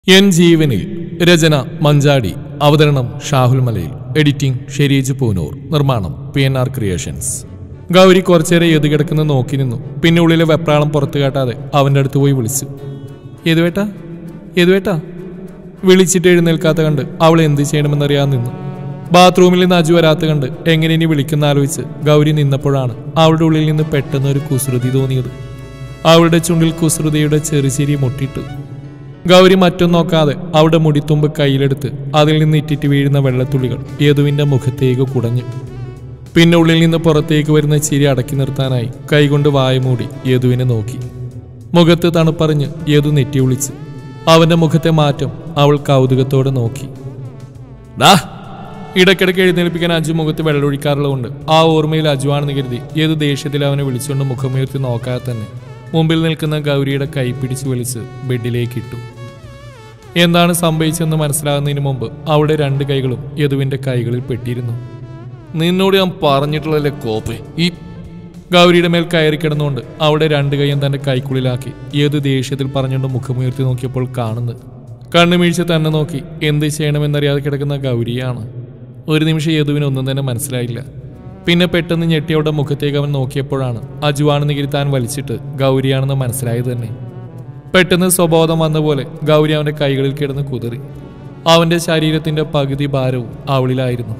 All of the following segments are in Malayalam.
എൻ ജീവനിൽ രചന മഞ്ചാടി അവതരണം ഷാഹുൽ മലയിൽ എഡിറ്റിംഗ് ഷെരീജ് പൂനൂർ നിർമ്മാണം PNR ക്രിയേഷൻസ്. ഗൗരി കുറച്ചേരെ എതു കിടക്കുന്ന നോക്കി നിന്നു. പിന്നെ ഉള്ളിലെ വെപ്രാളം പുറത്തു കാട്ടാതെ അവൻ്റെ അടുത്ത് പോയി വിളിച്ചു. യദുവേട്ടാ യദുവേട്ടാ. വിളിച്ചിട്ട് എഴുന്നേൽക്കാത്ത കണ്ട് അവൾ എന്ത് ചെയ്യണമെന്നറിയാൻ നിന്നു. ബാത്റൂമിൽ നിന്ന് അജു വരാത്ത കണ്ട് എങ്ങനെ ഇനി വിളിക്കുന്ന ആലോചിച്ച് ഗൗരി നിന്നപ്പോഴാണ് അവളുടെ ഉള്ളിൽ നിന്ന് പെട്ടെന്നൊരു കുസൃതി തോന്നിയത്. അവളുടെ ചുണ്ടിൽ കുസൃതിയുടെ ചെറുചിരി മുട്ടിട്ടു. ഗൗരി മറ്റൊന്നും നോക്കാതെ അവളുടെ മുടിത്തുമ്പ് കയ്യിലെടുത്ത് അതിൽ നിന്ന് ഇറ്റിറ്റ് വീഴുന്ന വെള്ളത്തുള്ളികൾ യദുവിൻ്റെ മുഖത്തേക്ക് കുടഞ്ഞു. പിന്നെ ഉള്ളിൽ നിന്ന് പുറത്തേക്ക് വരുന്ന ചിരി അടക്കി നിർത്താനായി കൈകൊണ്ട് വായ മൂടി യദുവിനെ നോക്കി. മുഖത്ത് തണുപ്പറിഞ്ഞ് യദു നെറ്റി വിളിച്ച്. അവൻ്റെ മുഖത്തെ മാറ്റം അവൾ കൗതുകത്തോടെ നോക്കി. ദാ ഇടയ്ക്കിടയ്ക്ക് എഴുന്നേൽപ്പിക്കാൻ അജു മുഖത്ത് വെള്ളമൊഴിക്കാറുള്ളതുകൊണ്ട് ആ ഓർമ്മയിൽ അജുവാണെന്ന് കരുതി യദു ദേഷ്യത്തിൽ അവനെ വിളിച്ചുകൊണ്ട് മുഖമുയർത്തി നോക്കാതെ തന്നെ മുമ്പിൽ നിൽക്കുന്ന ഗൗരിയുടെ കൈ പിടിച്ച് വലിച്ച് ബെഡിലേക്ക് ഇട്ടു. എന്താണ് സംഭവിച്ചതെന്ന് മനസ്സിലാകുന്നതിന് മുമ്പ് അവളുടെ രണ്ട് കൈകളും യദുവിൻ്റെ കൈകളിൽ പെട്ടിരുന്നു. നിന്നോട് ഞാൻ പറഞ്ഞിട്ടുള്ളല്ലേ കോപ്പേ. ഈ ഗൗരിയുടെ മേൽ കയറി കിടന്നുകൊണ്ട് അവളുടെ രണ്ട് കൈയും തൻ്റെ കൈക്കുള്ളിലാക്കി യദു ദേഷ്യത്തിൽ പറഞ്ഞുകൊണ്ട് മുഖമുയർത്തി നോക്കിയപ്പോൾ കാണുന്നത് കണ്ണുമീഴ്ച തന്നെ നോക്കി എന്ത് ചെയ്യണമെന്നറിയാതെ കിടക്കുന്ന ഗൗരിയാണ്. ഒരു നിമിഷം യദുവിന് ഒന്നും തന്നെ മനസ്സിലായില്ല. പിന്നെ പെട്ടെന്ന് ഞെട്ടി അവളുടെ മുഖത്തേക്ക് അവൻ നോക്കിയപ്പോഴാണ് അജുവാണെന്ന് കരുതി താൻ വലിച്ചിട്ട് ഗൗരിയാണെന്ന് മനസ്സിലായത് തന്നെ. പെട്ടെന്ന് സ്വബോധം വന്ന പോലെ ഗൗരി അവൻ്റെ കൈകളിൽ കിടന്ന് കുതറി. അവൻ്റെ ശരീരത്തിൻ്റെ പകുതി ഭാരവും അവളിലായിരുന്നു.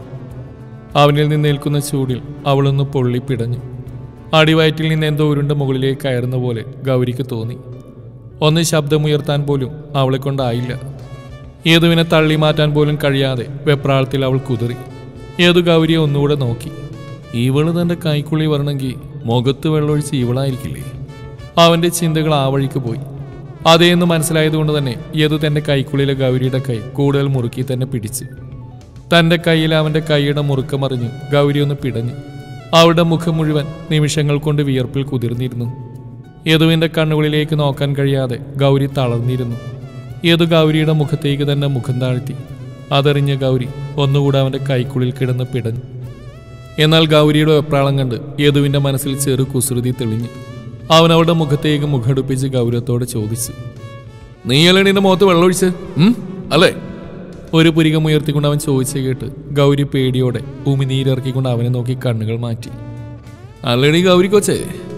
അവനിൽ നിന്നേൽക്കുന്ന ചൂടിൽ അവളൊന്ന് പൊള്ളിപ്പിടഞ്ഞു. അടിവയറ്റിൽ നിന്ന് എന്തോ ഉരുണ്ട മുകളിലേക്ക് കയറുന്ന പോലെ ഗൗരിക്ക് തോന്നി. ഒന്ന് ശബ്ദമുയർത്താൻ പോലും അവളെ കൊണ്ടായില്ല. യദുവിനെ തള്ളി മാറ്റാൻ പോലും കഴിയാതെ വെപ്രാളത്തിൽ അവൾ കുതറി. യദു ഗൗരിയെ ഒന്നുകൂടെ നോക്കി. ഇവള് തൻ്റെ കൈക്കുള്ളി വരണമെങ്കിൽ മുഖത്ത് വെള്ളമൊഴിച്ച് ഇവളായിരിക്കില്ലേ? അവൻ്റെ ചിന്തകൾ ആ വഴിക്ക് പോയി. അതേന്ന് മനസ്സിലായതുകൊണ്ട് തന്നെ യദു തൻ്റെ കൈക്കുള്ളിലെ ഗൗരിയുടെ കൈ കൂടുതൽ മുറുക്കി തന്നെ പിടിച്ച്. തൻ്റെ കയ്യിൽ അവൻ്റെ കൈയുടെ മുറുക്കമറിഞ്ഞ് ഗൗരി ഒന്ന് പിടഞ്ഞു. അവളുടെ മുഖം മുഴുവൻ നിമിഷങ്ങൾ കൊണ്ട് വിയർപ്പിൽ കുതിർന്നിരുന്നു. യദുവിൻ്റെ കണ്ണുകളിലേക്ക് നോക്കാൻ കഴിയാതെ ഗൗരി തളർന്നിരുന്നു. യദു ഗൗരിയുടെ മുഖത്തേക്ക് തന്നെ മുഖം താഴ്ത്തി. അതറിഞ്ഞ ഗൗരി ഒന്നുകൂടെ അവൻ്റെ കൈക്കുള്ളിൽ കിടന്ന് പിടഞ്ഞു. എന്നാൽ ഗൗരിയുടെ വെപ്രാളം കണ്ട് യദുവിൻ്റെ മനസ്സിൽ ചെറു കുസൃതി തെളിഞ്ഞു. അവൻ അവളുടെ മുഖത്തേക്ക് മുഖടുപ്പിച്ച് ഗൗരവത്തോടെ ചോദിച്ചു. നീയല്ലേ നിന്റെ മുഖത്ത് വെള്ളമൊഴിച്ച് അല്ലേ? ഒരു പുരികം ഉയർത്തിക്കൊണ്ട് അവൻ ചോദിച്ചു കേട്ട് ഗൗരി പേടിയോടെ ഉമിനീരിറക്കിക്കൊണ്ട് അവനെ നോക്കി കണ്ണുകൾ മാറ്റി. അല്ലേടി ഗൗരി കൊച്ചേ.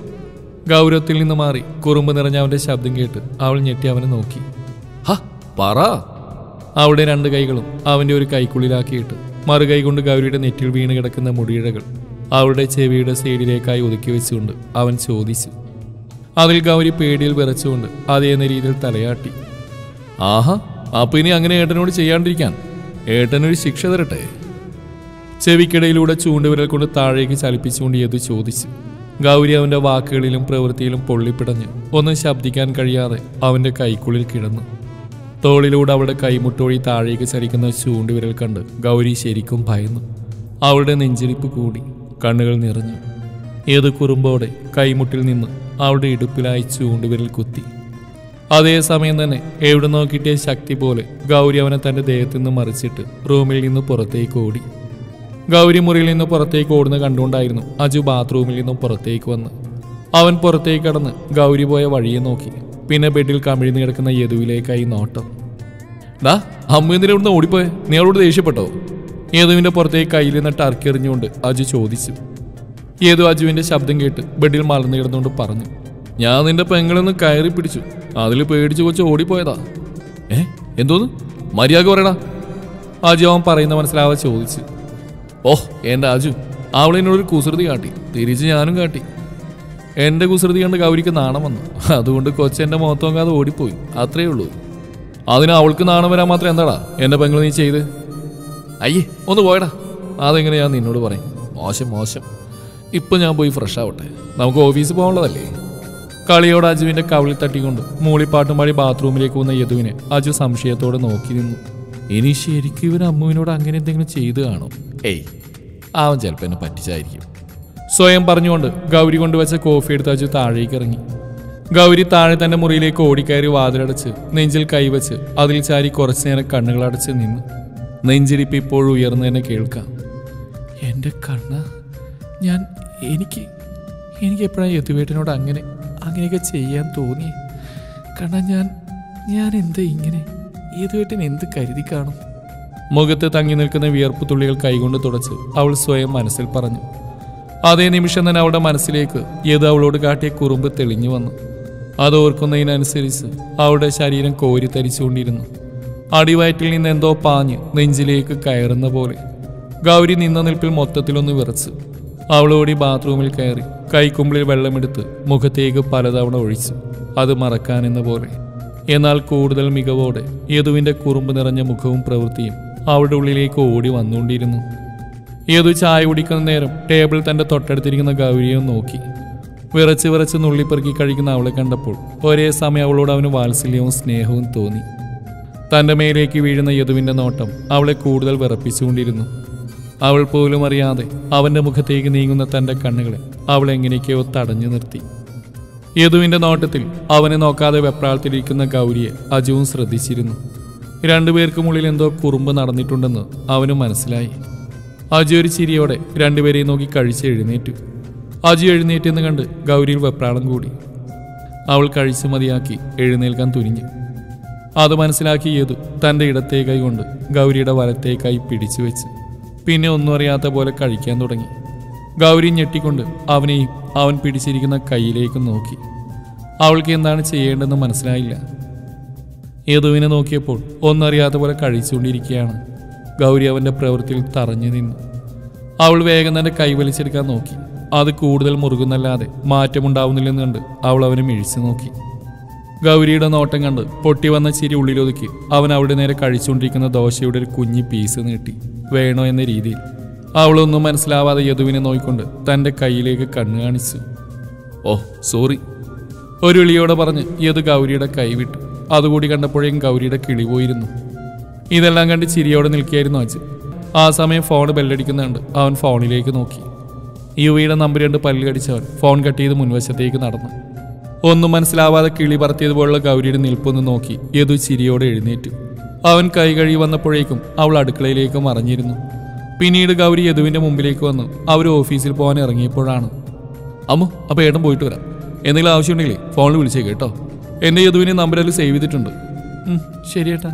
ഗൗരവത്തിൽ നിന്ന് മാറി കുറുമ്പ് നിറഞ്ഞ അവൻ്റെ ശബ്ദം കേട്ട് അവൾ ഞെട്ടി അവനെ നോക്കി. ഹ പറ. അവളുടെ രണ്ട് കൈകളും അവൻ്റെ ഒരു കൈക്കുള്ളിലാക്കിയിട്ട് മറുകൈ കൊണ്ട് ഗൗരിയുടെ നെറ്റിൽ വീണ് കിടക്കുന്ന മുടിയിഴകൾ അവളുടെ ചെവിയുടെ സൈഡിലേക്കായി ഒതുക്കി വെച്ചുകൊണ്ട് അവൻ ചോദിച്ചു. അതിൽ ഗൗരി പേടിയിൽ വിറച്ചുകൊണ്ട് അതേന്ന രീതിയിൽ തലയാട്ടി. ആഹാ, അപ്പൊ ഇനി അങ്ങനെ ഏട്ടനോട് ചെയ്യാണ്ടിരിക്കാൻ ഏട്ടനൊരു ശിക്ഷ തരട്ടെ? ചെവിക്കിടയിലൂടെ ചൂണ്ടുവിരൽ കൊണ്ട് താഴേക്ക് ചലിപ്പിച്ചുകൊണ്ട് യദു ചോദിച്ചു. ഗൗരി അവൻ്റെ വാക്കുകളിലും പ്രവൃത്തിയിലും പൊള്ളിപ്പിടഞ്ഞ് ഒന്നും ശബ്ദിക്കാൻ കഴിയാതെ അവൻ്റെ കൈക്കുള്ളിൽ കിടന്നു. തോളിലൂടെ അവളുടെ കൈമുട്ടോഴി താഴേക്ക് ചലിക്കുന്ന ചൂണ്ടുവിരൽ കണ്ട് ഗൗരി ശരിക്കും ഭയന്നു. അവളുടെ നെഞ്ചിരിപ്പ് കൂടി, കണ്ണുകൾ നിറഞ്ഞു. ഏത് കുറുമ്പോടെ കൈമുട്ടിൽ നിന്ന് അവളുടെ ഇടുപ്പിലായി ചൂണ്ടുവിരൽ കുത്തി. അതേസമയം തന്നെ എവിടെ നോക്കിയിട്ടേ ശക്തി പോലെ ഗൗരി അവനെ തൻ്റെ ദേഹത്തു നിന്ന് മറിച്ചിട്ട് റൂമിൽ നിന്ന് പുറത്തേക്ക് ഓടി. ഗൗരി മുറിയിൽ നിന്ന് പുറത്തേക്ക് ഓടുന്ന കണ്ടുകൊണ്ടായിരുന്നു അജു ബാത്റൂമിൽ നിന്നും പുറത്തേക്ക് വന്ന്. അവൻ പുറത്തേക്ക് കടന്ന് ഗൗരി പോയ വഴിയെ നോക്കി. പിന്നെ ബെഡിൽ കമിഴ്ന്നു കിടക്കുന്ന യദുവിലേക്കായി നോട്ടം. ഡാ അമ്മ എന്തിനാ ഇവിടുന്ന് ഓടിപ്പോയെ? നീ അവളോട് ദേഷ്യപ്പെട്ടോ? യദുവിൻ്റെ പുറത്തേക്ക് കയ്യിൽ നിന്ന് ടർക്കി എറിഞ്ഞുകൊണ്ട് അജു ചോദിച്ചു. യദു അജുവിൻ്റെ ശബ്ദം കേട്ട് ബെഡിൽ മലർന്നു കിടന്നുകൊണ്ട് പറഞ്ഞു. ഞാൻ നിന്റെ പെങ്ങളൊന്ന് കയറി പിടിച്ചു, അതിൽ പേടിച്ച് കൊച്ച് ഓടിപ്പോയതാ. എന്തോന്ന്? മര്യാദ പറയടാ. അജു അവൻ പറയുന്ന മനസ്സിലാവാതെ ചോദിച്ചു. ഓഹ് എൻ്റെ അജു, അവളെന്നോടൊരു കുസൃതി കാട്ടി, തിരിച്ച് ഞാനും കാട്ടി. എൻ്റെ കുസൃതി കണ്ട് ഗൗരിക്ക് നാണം വന്നു. അതുകൊണ്ട് കൊച്ചെൻ്റെ മുഖത്ത് നോക്കാതെ ഓടിപ്പോയി, അത്രയേ ഉള്ളൂ. അതിന് അവൾക്ക് നാണം വരാൻ മാത്രം എന്താടാ എൻ്റെ പെങ്ങൾ നീ ചെയ്ത്? അയ്യേ ഒന്ന് പോയടാ. അതെങ്ങനെ ഞാൻ നിന്നോട് പറയും? മോശം മോശം. ഇപ്പം ഞാൻ പോയി ഫ്രഷ് ആവട്ടെ, നമുക്ക് ഓഫീസിൽ പോകാനുള്ളതല്ലേ. കളിയോട് അജുവിൻ്റെ കവിളിൽ തട്ടിക്കൊണ്ട് മൂളിപ്പാട്ടും പാടി ബാത്റൂമിലേക്ക് വന്ന യദുവിനെ അജു സംശയത്തോടെ നോക്കി നിന്നു. ഇനി ശരിക്കും ഇവൻ അമ്മുവിനോട് അങ്ങനെ എന്തെങ്കിലും ചെയ്ത് കാണും? അവൻ ചിലപ്പോൾ എന്നെ പറ്റിച്ചായിരിക്കും. സ്വയം പറഞ്ഞുകൊണ്ട് ഗൗരി കൊണ്ടുവച്ച കോഫി എടുത്ത് അജു താഴേക്ക് ഇറങ്ങി. ഗൗരി താഴെ തൻ്റെ മുറിയിലേക്ക് ഓടിക്കയറി വാതിലടച്ച് നെഞ്ചിൽ കൈവച്ച് അതിൽ ചാരി കുറച്ചു നേരം കണ്ണുകളടച്ച് നിന്നു. നെഞ്ചിരിപ്പ് ഇപ്പോഴും ഉയർന്നു തന്നെ കേൾക്കാം. എൻ്റെ കണ്ണ, എനിക്ക് എപ്പോഴാണ് യദുവേട്ടനോട് അങ്ങനെയൊക്കെ ചെയ്യാൻ തോന്നി? കണ്ണ, ഞാൻ എന്താ ഇങ്ങനെ യദുവേട്ടൻ എന്ത് കരുതി കാണും? മുഖത്ത് തങ്ങി നിൽക്കുന്ന വിയർപ്പ് തുള്ളികൾ കൈകൊണ്ട് തുടച്ച് അവൾ സ്വയം മനസ്സിൽ പറഞ്ഞു. അതേ നിമിഷം തന്നെ അവളുടെ മനസ്സിലേക്ക് യദു അവളോട് കാട്ടിയ കുറുമ്പ് തെളിഞ്ഞു വന്നു. അത് ഓർക്കുന്നതിനനുസരിച്ച് അവളുടെ ശരീരം കോരി തരിച്ചുകൊണ്ടിരുന്നു. അടിവയറ്റിൽ നിന്ന് എന്തോ പാഞ്ഞ് നെഞ്ചിലേക്ക് കയറുന്ന പോലെ. ഗൗരി നിന്ന നിൽപ്പിൽ മൊത്തത്തിലൊന്ന് വിറച്ചു. അവളോടി ബാത്റൂമിൽ കയറി കൈക്കുമ്പിളിൽ വെള്ളമെടുത്ത് മുഖത്തേക്ക് പലതവണ ഒഴിച്ചു, അത് മറക്കാനെന്ന പോലെ. എന്നാൽ കൂടുതൽ മികവോടെ യദുവിൻ്റെ കുറുമ്പ് നിറഞ്ഞ മുഖവും പ്രവൃത്തിയും അവളുടെ ഉള്ളിലേക്ക് ഓടി വന്നുകൊണ്ടിരുന്നു. യദു ചായ കുടിക്കുന്ന നേരം ടേബിൾ തൻ്റെ തൊട്ടടുത്തിരിക്കുന്ന ഗൗരിയെ നോക്കി. വിറച്ച് വിറച്ച് നുള്ളിപ്പെറുക്കി കഴിക്കുന്ന അവളെ കണ്ടപ്പോൾ ഒരേ സമയം അവളോട് അവന് വാത്സല്യവും സ്നേഹവും തോന്നി. തൻ്റെ മേലേക്ക് വീഴുന്ന യദുവിൻ്റെ നോട്ടം അവളെ കൂടുതൽ വിറപ്പിച്ചുകൊണ്ടിരുന്നു. അവൾ പോലും അറിയാതെ അവൻ്റെ മുഖത്തേക്ക് നീങ്ങുന്ന തൻ്റെ കണ്ണുകളെ അവൾ എങ്ങനെയൊക്കെയോ തടഞ്ഞു നിർത്തി. യദുവിൻ്റെ നോട്ടത്തിൽ അവനെ നോക്കാതെ വെപ്രാളത്തിലിരിക്കുന്ന ഗൗരിയെ അജുവും ശ്രദ്ധിച്ചിരുന്നു. രണ്ടുപേർക്കുമുള്ളിൽ എന്തോ കുറുമ്പ് നടന്നിട്ടുണ്ടെന്ന് അവന് മനസ്സിലായി. അജു ഒരു ചിരിയോടെ രണ്ടുപേരെയും നോക്കി കഴിച്ച് എഴുന്നേറ്റു. അജു എഴുന്നേറ്റെന്ന് കണ്ട് ഗൗരിയിൽ വെപ്രാളം കൂടി. അവൾ കഴിച്ചു മതിയാക്കി എഴുന്നേൽക്കാൻ തുനിഞ്ഞു. അത് മനസ്സിലാക്കി യദു തൻ്റെ ഇടത്തേ കൈ കൊണ്ട് ഗൗരിയുടെ വലത്തേ കൈ പിടിച്ചു വെച്ച് പിന്നെ ഒന്നും അറിയാത്ത പോലെ കഴിക്കാൻ തുടങ്ങി. ഗൗരി ഞെട്ടിക്കൊണ്ട് അവനെയും അവൻ പിടിച്ചിരിക്കുന്ന കൈയിലേക്ക് നോക്കി. അവൾക്ക് എന്താണ് ചെയ്യേണ്ടതെന്ന് മനസ്സിലായില്ല. യദുവിനെ നോക്കിയപ്പോൾ ഒന്നറിയാത്ത പോലെ കഴിച്ചുകൊണ്ടിരിക്കുകയാണ്. ഗൗരി അവൻ്റെ പ്രവൃത്തിയിൽ തറഞ്ഞു നിന്നു. അവൾ വേഗം തൻ്റെ കൈ വലിച്ചെടുക്കാൻ നോക്കി. അത് കൂടുതൽ മുറുകുന്നല്ലാതെ മാറ്റമുണ്ടാവുന്നില്ലെന്ന് കണ്ട് അവൾ അവനെ മിഴിച്ചു നോക്കി. ഗൗരിയുടെ നോട്ടം കണ്ട് പൊട്ടി വന്ന ചിരി ഉള്ളിലൊതുക്കി അവൻ അവിടെ നേരെ കഴിച്ചുകൊണ്ടിരിക്കുന്ന ദോശയുടെ ഒരു കുഞ്ഞി പീസ് നീട്ടി വേണോ എന്ന രീതിയിൽ. അവളൊന്നും മനസ്സിലാവാതെ യദുവിനെ നോക്കിക്കൊണ്ട് തൻ്റെ കൈയിലേക്ക് കണ്ണു കാണിച്ചു. ഓ സോറി, ഒരു വിളിയോടെ പറഞ്ഞ് യദു ഗൗരിയുടെ കൈ വിട്ടു. അതുകൂടി കണ്ടപ്പോഴേക്കും ഗൗരിയുടെ കിളി പോയിരുന്നു. ഇതെല്ലാം കണ്ട് ചിരിയോടെ നിൽക്കുകയായിരുന്നു അജു. ആ സമയം ഫോൺ ബെല്ലടിക്കുന്നുണ്ട്. അവൻ ഫോണിലേക്ക് നോക്കി. യുവിയുടെ നമ്പർ കണ്ട് പല്ല് കടിച്ചവൻ ഫോൺ കട്ട് ചെയ്ത് മുൻവശത്തേക്ക് നടന്നു. ഒന്നും മനസ്സിലാവാതെ കിളി പറത്തിയതുപോലുള്ള ഗൗരിയുടെ നിൽപ്പൊന്ന് നോക്കി യദു ചിരിയോടെ എഴുന്നേറ്റു. അവൻ കൈ കഴുകി വന്നപ്പോഴേക്കും അവൾ അടുക്കളയിലേക്ക് മറഞ്ഞിരുന്നു. പിന്നീട് ഗൗരി യദുവിൻ്റെ മുമ്പിലേക്ക് വന്നു. അവർ ഓഫീസിൽ പോകാൻ ഇറങ്ങിയപ്പോഴാണ്. അമ്മു, അപ്പോൾ ഏട്ടൻ പോയിട്ട് വരാം. എന്തെങ്കിലും ആവശ്യമുണ്ടെങ്കിലേ ഫോണിൽ വിളിച്ചേ കേട്ടോ. എൻ്റെ യദുവിനെ നമ്പറിൽ സേവ് ചെയ്തിട്ടുണ്ട്. ശരി ഏട്ടാ.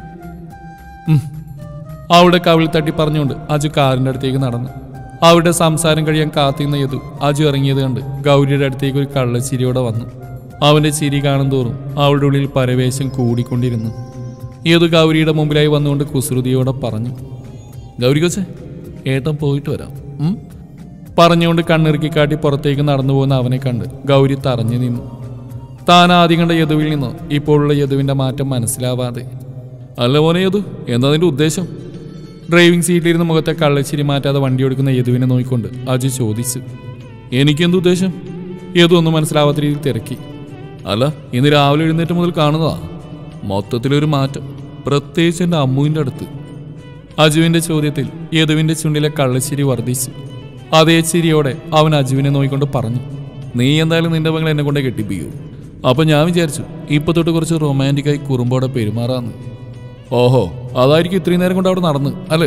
അവളുടെ കവിൾ തട്ടി പറഞ്ഞുകൊണ്ട് അജു കാറിൻ്റെ അടുത്തേക്ക് നടന്നു. അവരുടെ സംസാരം കഴിയാൻ കാത്തിരുന്ന യദു അജു ഇറങ്ങിയത് കണ്ട് ഗൗരിയുടെ അടുത്തേക്ക് ഒരു കള്ളച്ചിരിയോടെ വന്നു. അവൻ്റെ ചിരി കാണും തോറും അവളുടെ ഉള്ളിൽ പരവേശം കൂടിക്കൊണ്ടിരുന്നു. യദു ഗൗരിയുടെ മുമ്പിലായി വന്നുകൊണ്ട് കുസൃതിയോടെ പറഞ്ഞു, ഗൗരി കൊച്ചേ, ഏട്ടൻ പോയിട്ട് വരാം. പറഞ്ഞുകൊണ്ട് കണ്ണിറുക്കി കാട്ടി പുറത്തേക്ക് നടന്നു പോകുന്ന അവനെ കണ്ട് ഗൗരി തറഞ്ഞു നിന്നു. താൻ ആദ്യം കണ്ട യദുവിൽ നിന്ന് ഇപ്പോഴുള്ള യദുവിൻ്റെ മാറ്റം മനസ്സിലാവാതെ. അല്ല മോനെ യദു, എന്താ നിന്റെ ഉദ്ദേശം? ഡ്രൈവിംഗ് സീറ്റിലിരുന്ന് മുഖത്തെ കള്ളച്ചിരി മാറ്റാതെ വണ്ടി ഓടിക്കുന്ന യദുവിനെ നോക്കിക്കൊണ്ട് അജു ചോദിച്ചു. എനിക്കെന്ത് ഉദ്ദേശം? യദു ഒന്നും മനസ്സിലാവാത്ത രീതിയിൽ തിരക്കി. അല്ല, ഇന്ന് രാവിലെ എഴുന്നേറ്റ് മുതൽ കാണുന്നതാ മൊത്തത്തിലൊരു മാറ്റം, പ്രത്യേകിച്ച് എൻ്റെ അമ്മുവിൻ്റെ അടുത്ത്. അജുവിൻ്റെ ചോദ്യത്തിൽ യദുവിൻ്റെ ചുണ്ടിലെ കള്ളച്ചിരി വർദ്ധിച്ചു. അതേ ചിരിയോടെ അവൻ അജുവിനെ നോക്കിക്കൊണ്ട് പറഞ്ഞു, നീ എന്തായാലും നിന്റെ മകളെ എന്നെ കൊണ്ട് കെട്ടിപ്പിക്കൂ. അപ്പം ഞാൻ വിചാരിച്ചു ഇപ്പം തൊട്ട് കുറച്ച് റൊമാൻറ്റിക്കായി കുറുമ്പോടെ പെരുമാറാന്ന്. ഓഹോ, അതായിരിക്കും ഇത്രയും നേരം കൊണ്ട് അവിടെ നടന്ന് അല്ലേ?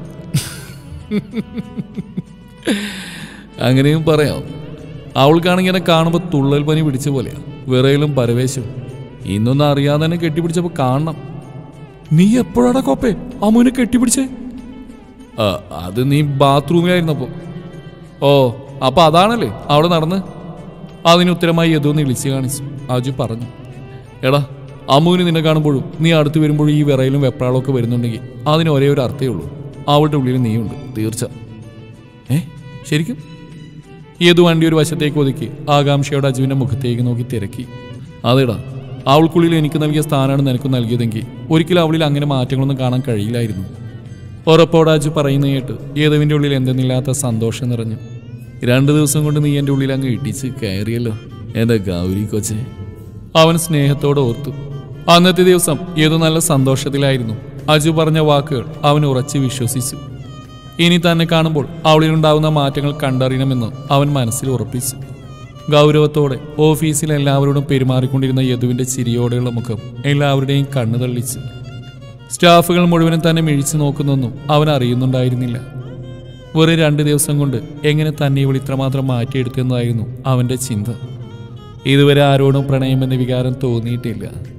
അങ്ങനെയും പറയാം. അവൾക്കാണെങ്കിൽ എന്നെ കാണുമ്പോൾ തുള്ളൽ പനി പിടിച്ച പോലെയാ, വിറയിലും പരവേശവും. ഇന്നൊന്നും അറിയാതെ തന്നെ കെട്ടിപ്പിടിച്ചപ്പോൾ കാണണം. നീ എപ്പോഴാടാ കോപ്പേ അമ്മുവിനെ കെട്ടിപ്പിടിച്ചേ? അത് നീ ബാത്റൂമിലായിരുന്നപ്പോൾ. ഓ, അപ്പം അതാണല്ലേ അവിടെ നടന്ന്? അതിന് ഉത്തരമായി യദുവിനെ വിളിച്ച് കാണിച്ചു. അജു പറഞ്ഞു, എടാ, അമ്മുവിന് നിന്നെ കാണുമ്പോഴും നീ അടുത്ത് വരുമ്പോഴും ഈ വിറയിലും വെപ്രാളമൊക്കെ വരുന്നുണ്ടെങ്കിൽ അതിന് ഒരേ ഒരു അർത്ഥമേ ഉള്ളൂ, അവളുടെ ഉള്ളിൽ നീയുണ്ട് തീർച്ച. ശരിക്കും? യദു വണ്ടി ഒരു വശത്തേക്ക് ഒതുക്കി ആകാംക്ഷയോടെ അജുവിൻ്റെ മുഖത്തേക്ക് നോക്കി തിരക്കി. അതേടാ, അവൾക്കുള്ളിൽ എനിക്ക് നൽകിയ സ്ഥാനമാണ് നിനക്ക് നൽകിയതെങ്കിൽ ഒരിക്കലും അവളിൽ അങ്ങനെ മാറ്റങ്ങളൊന്നും കാണാൻ കഴിയില്ലായിരുന്നു. ഉറപ്പോടെ അജു പറയുന്ന കേട്ട് യദുവിൻ്റെ ഉള്ളിൽ എന്തെന്നില്ലാത്ത സന്തോഷം നിറഞ്ഞു. 2 ദിവസം കൊണ്ട് നീ എൻ്റെ ഉള്ളിൽ അങ്ങ് ഇടിച്ച് കയറിയല്ലോ എൻ്റെ ഗൗരി കൊച്ചേ, അവൻ സ്നേഹത്തോടെ ഓർത്തു. അന്നത്തെ ദിവസം യദു നല്ല സന്തോഷത്തിലായിരുന്നു. അജു പറഞ്ഞ വാക്കുകൾ അവൻ ഉറച്ച് വിശ്വസിച്ചു. ഇനി തന്നെ കാണുമ്പോൾ അവളിലുണ്ടാവുന്ന മാറ്റങ്ങൾ കണ്ടറിയണമെന്ന് അവൻ മനസ്സിൽ ഉറപ്പിച്ചു. ഗൗരവത്തോടെ ഓഫീസിൽ എല്ലാവരോടും പെരുമാറിക്കൊണ്ടിരുന്ന യദുവിൻ്റെ ചിരിയോടെയുള്ള മുഖം എല്ലാവരുടെയും കണ്ണു തള്ളിച്ചു. സ്റ്റാഫുകൾ മുഴുവനും തന്നെ മിഴിച്ചു നോക്കുന്നൊന്നും അവൻ അറിയുന്നുണ്ടായിരുന്നില്ല. വെറും 2 ദിവസം കൊണ്ട് എങ്ങനെ തന്നെ ഇവൾ ഇത്രമാത്രം മാറ്റിയെടുത്തെന്നായിരുന്നു അവൻ്റെ ചിന്ത. ഇതുവരെ ആരോടും പ്രണയമെന്ന വികാരം തോന്നിയിട്ടില്ല.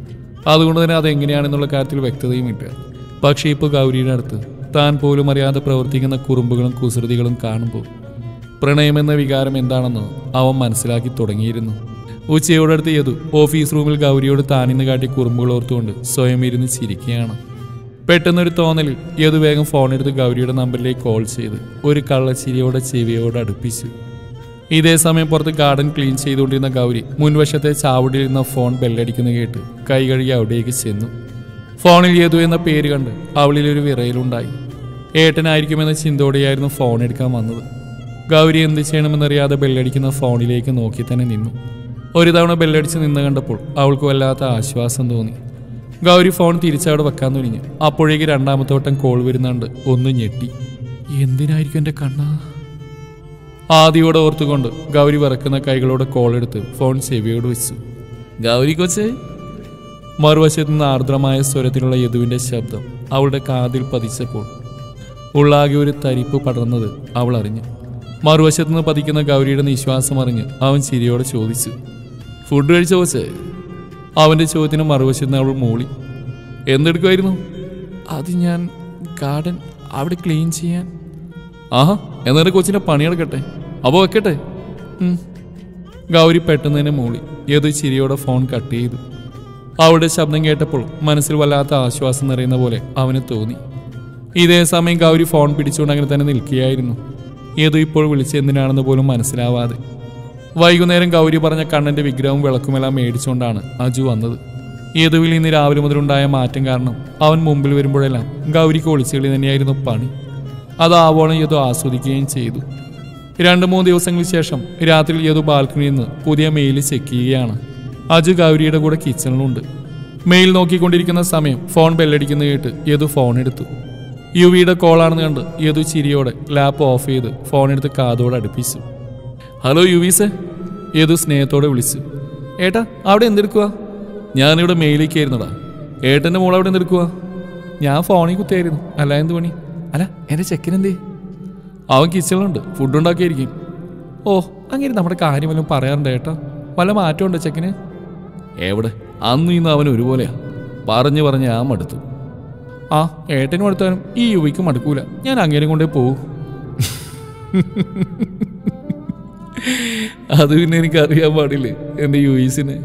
അതുകൊണ്ട് തന്നെ അതെങ്ങനെയാണെന്നുള്ള കാര്യത്തിൽ വ്യക്തതയുമില്ല. പക്ഷേ ഇപ്പോൾ ഗൗരിയുടെ അടുത്ത് താൻ പോലും അറിയാതെ പ്രവർത്തിക്കുന്ന കുറുമ്പുകളും കുസൃതികളും കാണുമ്പോൾ പ്രണയമെന്ന വികാരം എന്താണെന്ന് അവൻ മനസ്സിലാക്കി തുടങ്ങിയിരുന്നു. ഉച്ചയോടടുത്ത് യദു ഓഫീസ് റൂമിൽ ഗൗരിയോട് താനിന്ന് കാട്ടി കുറുമ്പുകൾ ഓർത്തുകൊണ്ട് സ്വയം ഇരുന്ന് ചിരിക്കുകയാണ്. പെട്ടെന്നൊരു തോന്നലിൽ യദു വേഗം ഫോണെടുത്ത് ഗൗരിയുടെ നമ്പറിലേക്ക് കോൾ ചെയ്ത് ഒരു കള്ളച്ചിരിയോടെ ചെവിയോട് അടുപ്പിച്ചു. ഇതേ സമയം പുറത്ത് ഗാർഡൻ ക്ലീൻ ചെയ്തുകൊണ്ടിരുന്ന ഗൗരി മുൻവശത്തെ ചാവടിയിരുന്ന ഫോൺ ബെല്ലടിക്കുന്ന കേട്ട് കൈ കഴുകി അവിടേക്ക് ചെന്നു. ഫോണിൽ യദു എന്ന പേര് കണ്ട് അവളിലൊരു വിറയലുണ്ടായി. ഏട്ടനായിരിക്കുമെന്ന ചിന്തയോടെയായിരുന്നു ഫോൺ എടുക്കാൻ വന്നത്. ഗൗരി എന്ത് ചെയ്യണമെന്നറിയാതെ ബെല്ലടിക്കുന്ന ഫോണിലേക്ക് നോക്കി തന്നെ നിന്നു. ഒരു തവണ ബെല്ലടിച്ച് നിന്ന് കണ്ടപ്പോൾ അവൾക്ക് വല്ലാത്ത ആശ്വാസം തോന്നി. ഗൗരി ഫോൺ തിരിച്ചവിടെ വെക്കാൻ തുനിഞ്ഞു. അപ്പോഴേക്ക് രണ്ടാമത്തെ വട്ടം കോൾ വരുന്നുണ്ട്. ഒന്ന് ഞെട്ടി. എന്തിനായിരിക്കും എൻ്റെ കണ്ണാ? ആദിയോടെ ഓർത്തുകൊണ്ട് ഗൗരി വിറക്കുന്ന കൈകളോടെ കോൾ എടുത്ത് ഫോൺ ചെവിയോട് വെച്ചു. ഗൗരി കൊച്ചേ. മറുവശത്തു നിന്ന് ആർദ്രമായ സ്വരത്തിലുള്ള യദുവിൻ്റെ ശബ്ദം അവളുടെ കാതിൽ പതിച്ചപ്പോൾ ഉള്ളാകെ ഒരു തരിപ്പ് പടർന്നത് അവൾ അറിഞ്ഞു. മറുവശത്തു നിന്ന് പതിക്കുന്ന ഗൗരിയുടെ നിശ്വാസം അറിഞ്ഞ് അവൻ ചിരിയോടെ ചോദിച്ചു, ഫുഡ് കഴിച്ച കൊച്ചേ? അവൻ്റെ ചോദ്യത്തിന് മറുവശത്ത് നിന്ന് അവൾ മൂളി. എന്തെടുക്കുമായിരുന്നു? അത് ഞാൻ ഗാർഡൻ അവിടെ ക്ലീൻ ചെയ്യാൻ. ആഹാ, എന്നിട്ട് കൊച്ചിൻ്റെ പണിയെടുക്കട്ടെ. അപ്പോൾ വെക്കട്ടെ. ഗൗരി പെട്ടെന്ന് തന്നെ മൂളി. ഏതോ ചിരിയോടെ ഫോൺ കട്ട് ചെയ്തു. അവളുടെ ശബ്ദം കേട്ടപ്പോൾ മനസ്സിൽ വല്ലാത്ത ആശ്വാസം നിറയുന്ന പോലെ അവന് തോന്നി. ഇതേ സമയം ഗൗരി ഫോൺ പിടിച്ചുകൊണ്ട് അങ്ങനെ തന്നെ നിൽക്കുകയായിരുന്നു. ഏതോ ഇപ്പോൾ വിളിച്ചെന്തിനാണെന്ന് പോലും മനസ്സിലാവാതെ. വൈകുന്നേരം ഗൗരി പറഞ്ഞ കണ്ണൻ്റെ വിഗ്രഹവും വിളക്കുമെല്ലാം മേടിച്ചുകൊണ്ടാണ് അജു വന്നത്. യദുവിൽ ഇന്ന് രാവിലെ മുതലുണ്ടായ മാറ്റം കാരണം അവൻ മുമ്പിൽ വരുമ്പോഴെല്ലാം ഗൗരിക്ക് ഒളിച്ചുകളി തന്നെയായിരുന്നു പണി. അതാവോളം യദു ആസ്വദിക്കുകയും ചെയ്തു. 2-3 ദിവസങ്ങൾക്ക് ശേഷം രാത്രി യദു ബാൽക്കണിയിൽ നിന്ന് പുതിയ മെയിൽ ചെക്ക് ചെയ്യുകയാണ്. അജു ഗൗരിയുടെ കൂടെ കിച്ചണിലുണ്ട്. മെയിൽ നോക്കിക്കൊണ്ടിരിക്കുന്ന സമയം ഫോൺ ബെല്ലടിക്കുന്ന കേട്ട് യദു ഫോൺ എടുത്തു. യുവിയുടെ കോളാണെന്ന് കണ്ട് യദു ചിരിയോടെ ലാപ്പ് ഓഫ് ചെയ്ത് ഫോൺ എടുത്ത് കാതോടെ അടുപ്പിച്ചു. ഹലോ യുവീസേ. യദു സ്നേഹത്തോടെ വിളിച്ചു. ഏട്ടാ, അവിടെ എന്തെടുക്കുക? ഞാനിവിടെ മെയിലേക്കായിരുന്നടാ. ഏട്ടൻ്റെ മോൾ അവിടെ എന്തെടുക്കുക? ഞാൻ ഫോണിൽ കുത്തിയായിരുന്നു. അല്ല, എന്ത് പണി? അല്ല, എൻ്റെ ചെക്കനെന്തേ? അവൻ കിച്ചണിലുണ്ട്, ഫുഡ് ഉണ്ടാക്കിയായിരിക്കും. ഓ, അങ്ങനെ നമ്മുടെ കാര്യമെല്ലാം പറയാറുണ്ട് ഏട്ടാ. വല്ല മാറ്റമുണ്ടോ ചെക്കന്? എവിടെ, അന്ന് ഇന്ന് അവൻ ഒരുപോലെയാ. പറഞ്ഞ് ആ മടുത്തു. ആ, ഏട്ടനും അടുത്താനും ഈ യുവിക്ക് മടുക്കൂല. ഞാൻ അങ്ങനെ കൊണ്ടേ പോവും. അത് പിന്നെ എനിക്കറിയാൻ പാടില്ലേ എൻ്റെ യുവീസിനെ.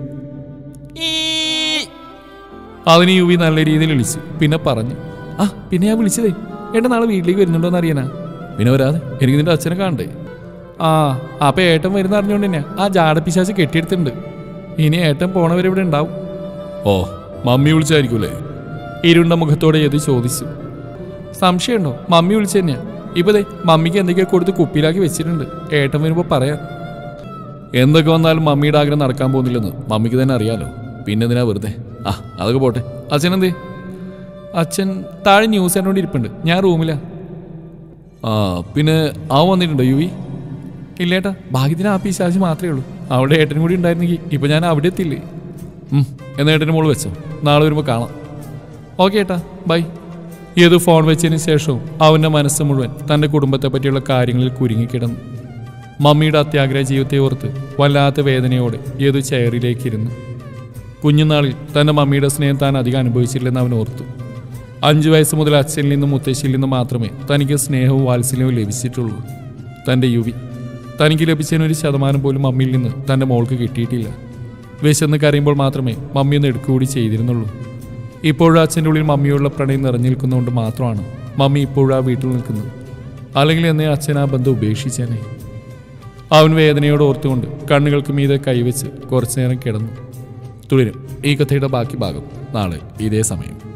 അതിന് യുവി നല്ല രീതിയിൽ വിളിച്ചു. പിന്നെ പറഞ്ഞു, ആ പിന്നെ ഞാൻ വിളിച്ചതേ ഏട്ടൻ നാളെ വീട്ടിലേക്ക് വരുന്നുണ്ടോന്ന് അറിയാനാ. പിന്നെ വരാതെ എനിക്ക് നിന്റെ അച്ഛനെ കാണണ്ടേ? ആ, അപ്പം ഏട്ടൻ വരുന്ന അറിഞ്ഞുകൊണ്ട് തന്നെയാ ആ ജാടപ്പിശാച്ച് കെട്ടിയെടുത്തിട്ടുണ്ട്. ഇനി ഏട്ടൻ പോണവരെ ഇവിടെ ഉണ്ടാവും. ഓ, മമ്മി വിളിച്ചായിരിക്കൂലേ? ഇരുണ്ട മുഖത്തോടെ യദു ചോദിച്ചു. സംശയമുണ്ടോ? മമ്മി വിളിച്ചു തന്നെയാ. ഇപ്പൊ ദേ മമ്മിക്ക് എന്തൊക്കെയോ കൊടുത്ത് കുപ്പിയിലാക്കി വെച്ചിട്ടുണ്ട്. ഏട്ടൻ വരുമ്പോൾ പറയാം. എന്തൊക്കെ വന്നാലും മമ്മിയുടെ ആഗ്രഹം നടക്കാൻ പോകുന്നില്ലെന്ന് മമ്മിക്ക് തന്നെ അറിയാലോ. പിന്നെ എന്തിനാ വെറുതെ? ആ, അതൊക്കെ പോട്ടെ. അച്ഛൻ എന്തേ? അച്ഛൻ താഴെ ന്യൂസ് കണ്ടുകൊണ്ടിരിപ്പുണ്ട്. ഞാൻ റൂമിലാ. ആ, പിന്നെ അവൻ വന്നിട്ടുണ്ടോ യുവി? ഇല്ലേട്ടാ, ഭാഗ്യത്തിന് ആ പിശാച് മാത്രമേ ഉള്ളൂ. അവിടെ ഏട്ടനും കൂടി ഉണ്ടായിരുന്നെങ്കിൽ ഇപ്പം ഞാൻ അവിടെ എത്തില്ലേ. എന്നാൽ ഏട്ടൻ്റെ മോള് വെച്ചോ, നാളെ വരുമ്പോൾ കാണാം. ഓക്കെ ഏട്ടാ, ബൈ. ഏത് ഫോൺ വെച്ചതിന് ശേഷവും അവൻ്റെ മനസ്സ് മുഴുവൻ തൻ്റെ കുടുംബത്തെ പറ്റിയുള്ള കാര്യങ്ങളിൽ കുരുങ്ങിക്കിടന്നു. മമ്മിയുടെ അത്യാഗ്രഹ ജീവിതത്തെ ഓർത്ത് വല്ലാത്ത വേദനയോടെ ഏത് ചെയറിലേക്കിരുന്നു. കുഞ്ഞുനാളിൽ തൻ്റെ മമ്മിയുടെ സ്നേഹം താൻ അധികം അനുഭവിച്ചില്ലെന്ന് അവൻ ഓർത്തു. 5 വയസ്സ് മുതൽ അച്ഛനിൽ നിന്നും മുത്തശ്ശിയിൽ നിന്നും മാത്രമേ തനിക്ക് സ്നേഹവും വാത്സല്യവും ലഭിച്ചിട്ടുള്ളൂ. തൻ്റെ യുവി തനിക്ക് ലഭിച്ചതിന് 1% പോലും മമ്മിയിൽ നിന്ന് തൻ്റെ മോൾക്ക് കിട്ടിയിട്ടില്ല. വിശന്ന് കരയുമ്പോൾ മാത്രമേ മമ്മി ഒന്ന് എടുക്കുകൂടി ചെയ്തിരുന്നുള്ളൂ. ഇപ്പോഴും അച്ഛൻ്റെ ഉള്ളിൽ മമ്മിയോടുള്ള പ്രണയം നിറഞ്ഞു നിൽക്കുന്നതുകൊണ്ട് മാത്രമാണ് മമ്മി ഇപ്പോഴും ആ വീട്ടിൽ നിൽക്കുന്നത്. അല്ലെങ്കിൽ എന്നേ അച്ഛൻ ആ ബന്ധം ഉപേക്ഷിച്ചേനെ. അവൻ വേദനയോട് ഓർത്തുകൊണ്ട് കണ്ണുകൾക്ക് മീതെ കൈവച്ച് കുറച്ചു നേരം കിടന്നു. തുടരും ഈ കഥയുടെ ബാക്കി ഭാഗം നാളെ ഇതേ സമയം.